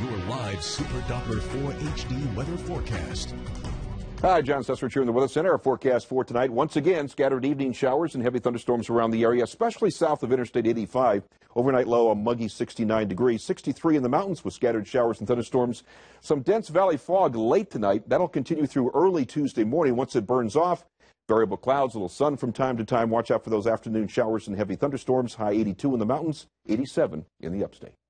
your live Super Doppler 4 HD weather forecast. Hi, John Sessrich here in the Weather Center. Our forecast for tonight, once again, scattered evening showers and heavy thunderstorms around the area, especially south of Interstate 85. Overnight low, a muggy 69 degrees, 63 in the mountains with scattered showers and thunderstorms. Some dense valley fog late tonight. That'll continue through early Tuesday morning once it burns off. Variable clouds, a little sun from time to time. Watch out for those afternoon showers and heavy thunderstorms. High 82 in the mountains, 87 in the upstate.